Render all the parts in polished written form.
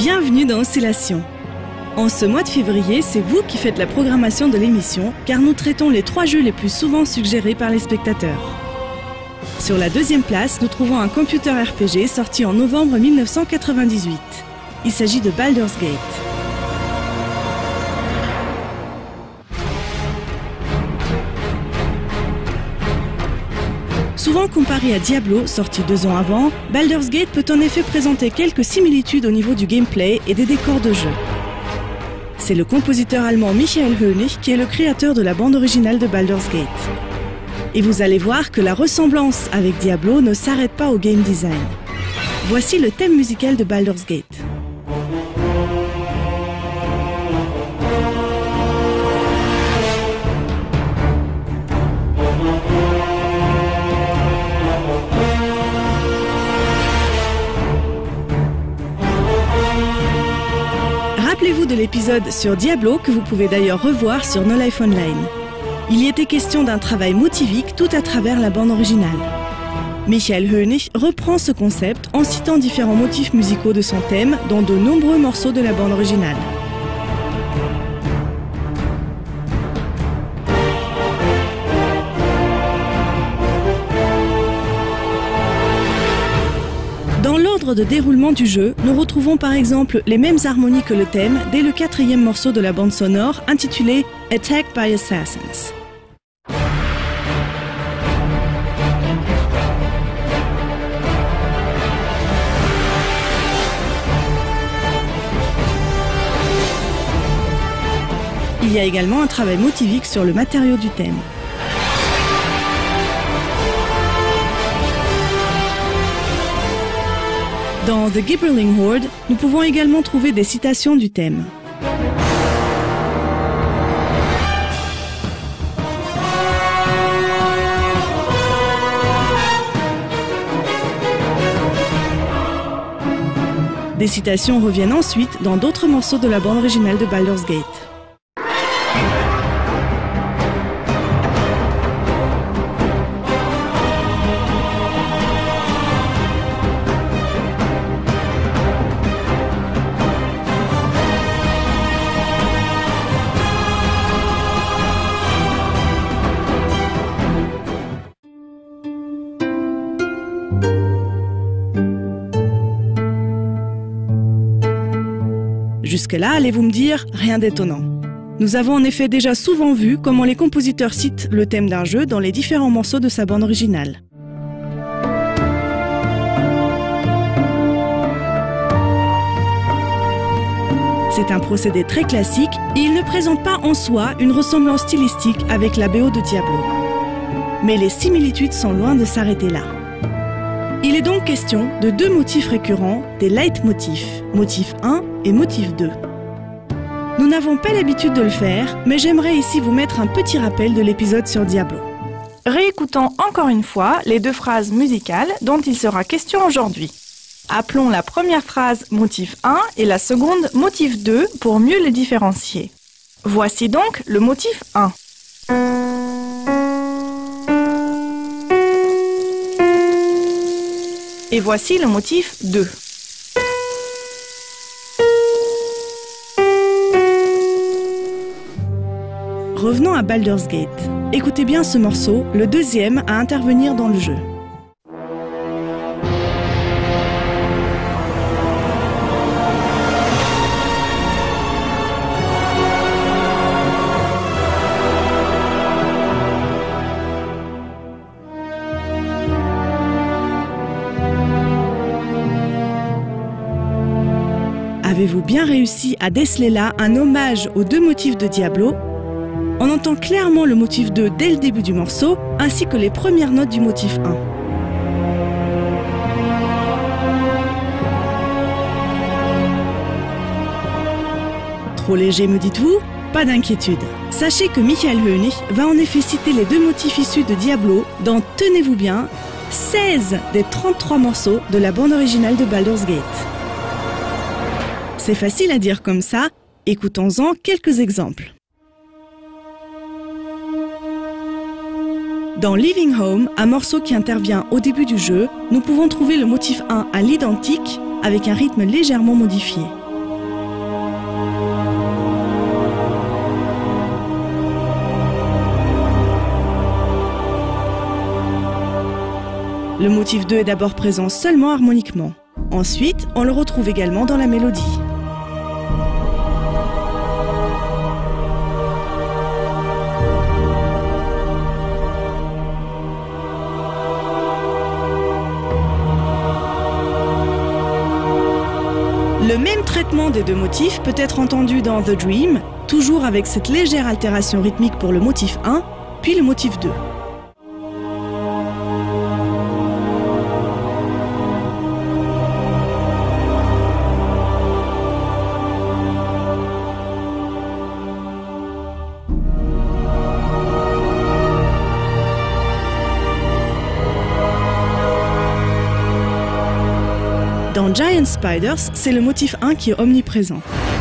Bienvenue dans Oscillation. En ce mois de février, c'est vous qui faites la programmation de l'émission, car nous traitons les 3 jeux les plus souvent suggérés par les spectateurs. Sur la deuxième place, nous trouvons un computer RPG sorti en novembre 1998. Il s'agit de Baldur's Gate. Souvent comparé à Diablo, sorti 2 ans avant, Baldur's Gate peut en effet présenter quelques similitudes au niveau du gameplay et des décors de jeu. C'est le compositeur allemand Michael Hönig qui est le créateur de la bande originale de Baldur's Gate. Et vous allez voir que la ressemblance avec Diablo ne s'arrête pas au game design. Voici le thème musical de Baldur's Gate. Rappelez-vous de l'épisode sur Diablo que vous pouvez d'ailleurs revoir sur No Life Online. Il y était question d'un travail motivique tout à travers la bande originale. Michael Hönig reprend ce concept en citant différents motifs musicaux de son thème dans de nombreux morceaux de la bande originale. Dans l'ordre de déroulement du jeu, nous retrouvons par exemple les mêmes harmonies que le thème dès le 4e morceau de la bande sonore intitulé Attacked by Assassins. Il y a également un travail motivique sur le matériau du thème. Dans The Gibberling Horde, nous pouvons également trouver des citations du thème. Des citations reviennent ensuite dans d'autres morceaux de la bande originale de Baldur's Gate. Jusque-là, allez-vous me dire, rien d'étonnant. Nous avons en effet déjà souvent vu comment les compositeurs citent le thème d'un jeu dans les différents morceaux de sa bande originale. C'est un procédé très classique et il ne présente pas en soi une ressemblance stylistique avec la BO de Diablo. Mais les similitudes sont loin de s'arrêter là. Il est donc question de 2 motifs récurrents, des leitmotifs, motif 1 et motif 2. Nous n'avons pas l'habitude de le faire, mais j'aimerais ici vous mettre un petit rappel de l'épisode sur Diablo. Réécoutons encore une fois les 2 phrases musicales dont il sera question aujourd'hui. Appelons la première phrase motif 1 et la seconde motif 2 pour mieux les différencier. Voici donc le motif 1. Et voici le motif 2. Revenons à Baldur's Gate. Écoutez bien ce morceau, le 2e à intervenir dans le jeu. Avez-vous bien réussi à déceler là un hommage aux 2 motifs de Diablo ? On entend clairement le motif 2 dès le début du morceau, ainsi que les premières notes du motif 1. Trop léger me dites-vous ? Pas d'inquiétude. Sachez que Michael Hönig va en effet citer les 2 motifs issus de Diablo dans, tenez-vous bien, 16 des 33 morceaux de la bande originale de Baldur's Gate. C'est facile à dire comme ça, écoutons-en quelques exemples. Dans Living Home, un morceau qui intervient au début du jeu, nous pouvons trouver le motif 1 à l'identique avec un rythme légèrement modifié. Le motif 2 est d'abord présent seulement harmoniquement. Ensuite, on le retrouve également dans la mélodie. Le même traitement des deux motifs peut être entendu dans The Dream, toujours avec cette légère altération rythmique pour le motif 1, puis le motif 2. Dans Giant Spiders, c'est le motif 1 qui est omniprésent.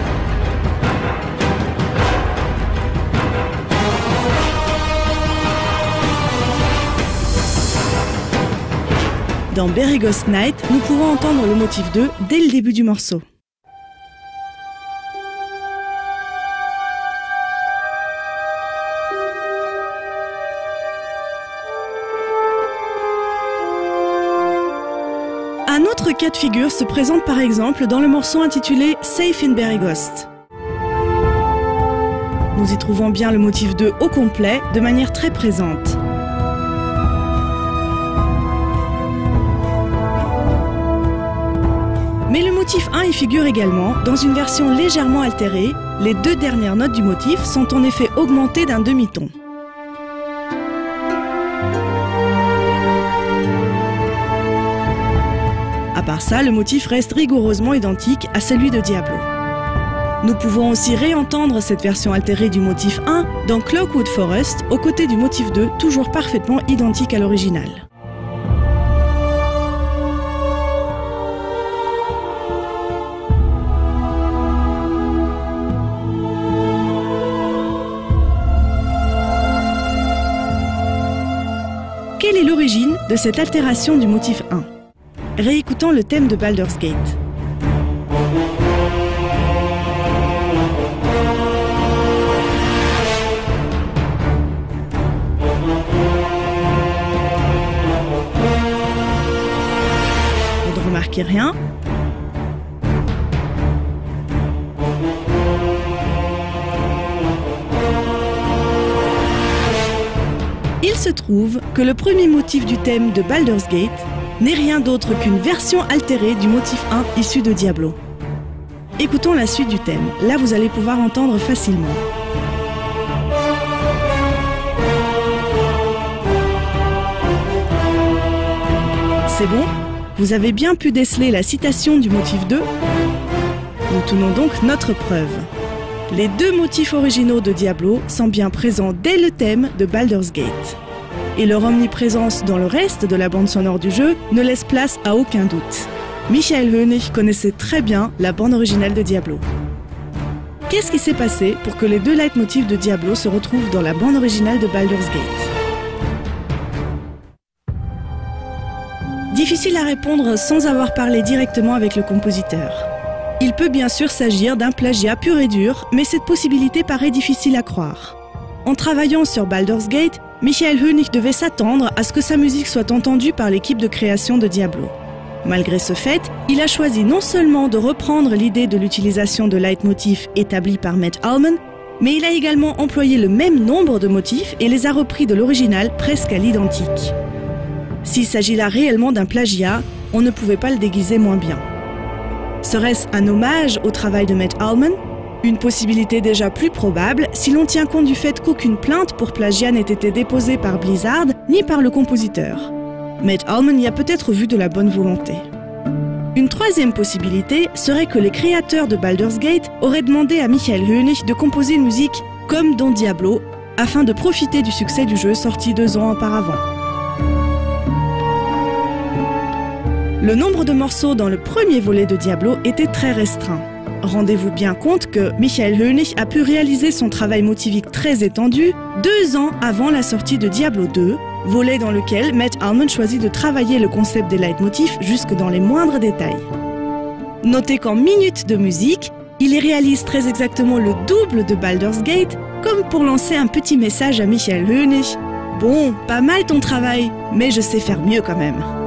Dans Berry Ghost Night, nous pouvons entendre le motif 2 dès le début du morceau. Un autre cas de figure se présente par exemple dans le morceau intitulé Safe in Berry Ghost. Nous y trouvons bien le motif 2 au complet, de manière très présente. Mais le motif 1 y figure également, dans une version légèrement altérée. Les deux dernières notes du motif sont en effet augmentées d'un demi-ton. À part ça, le motif reste rigoureusement identique à celui de Diablo. Nous pouvons aussi réentendre cette version altérée du motif 1 dans Cloakwood Forest, aux côtés du motif 2, toujours parfaitement identique à l'original. Quelle est l'origine de cette altération du motif 1 ? Réécoutons le thème de Baldur's Gate. Vous ne remarquez rien ? Il se trouve que le premier motif du thème de Baldur's Gate n'est rien d'autre qu'une version altérée du motif 1 issu de Diablo. Écoutons la suite du thème, là vous allez pouvoir entendre facilement. C'est bon ? Vous avez bien pu déceler la citation du motif 2 ? Nous tenons donc notre preuve. Les deux motifs originaux de Diablo sont bien présents dès le thème de Baldur's Gate. Et leur omniprésence dans le reste de la bande sonore du jeu ne laisse place à aucun doute. Michael Hoenig connaissait très bien la bande originale de Diablo. Qu'est-ce qui s'est passé pour que les deux leitmotifs de Diablo se retrouvent dans la bande originale de Baldur's Gate ? Difficile à répondre sans avoir parlé directement avec le compositeur. Il peut bien sûr s'agir d'un plagiat pur et dur, mais cette possibilité paraît difficile à croire. En travaillant sur Baldur's Gate, Michael Hoenig devait s'attendre à ce que sa musique soit entendue par l'équipe de création de Diablo. Malgré ce fait, il a choisi non seulement de reprendre l'idée de l'utilisation de leitmotifs établie par Matt Uelmen, mais il a également employé le même nombre de motifs et les a repris de l'original presque à l'identique. S'il s'agit là réellement d'un plagiat, on ne pouvait pas le déguiser moins bien. Serait-ce un hommage au travail de Matt Uelmen ? Une possibilité déjà plus probable si l'on tient compte du fait qu'aucune plainte pour plagiat n'ait été déposée par Blizzard ni par le compositeur. Matt Uelmen y a peut-être vu de la bonne volonté. Une troisième possibilité serait que les créateurs de Baldur's Gate auraient demandé à Michael Hoenig de composer une musique comme dans Diablo afin de profiter du succès du jeu sorti 2 ans auparavant. Le nombre de morceaux dans le premier volet de Diablo était très restreint. Rendez-vous bien compte que Michael Hoenig a pu réaliser son travail motivique très étendu 2 ans avant la sortie de Diablo 2, volet dans lequel Matt Uelmen choisit de travailler le concept des leitmotifs jusque dans les moindres détails. Notez qu'en minutes de musique, il y réalise très exactement le double de Baldur's Gate, comme pour lancer un petit message à Michael Hoenig. Bon, pas mal ton travail, mais je sais faire mieux quand même.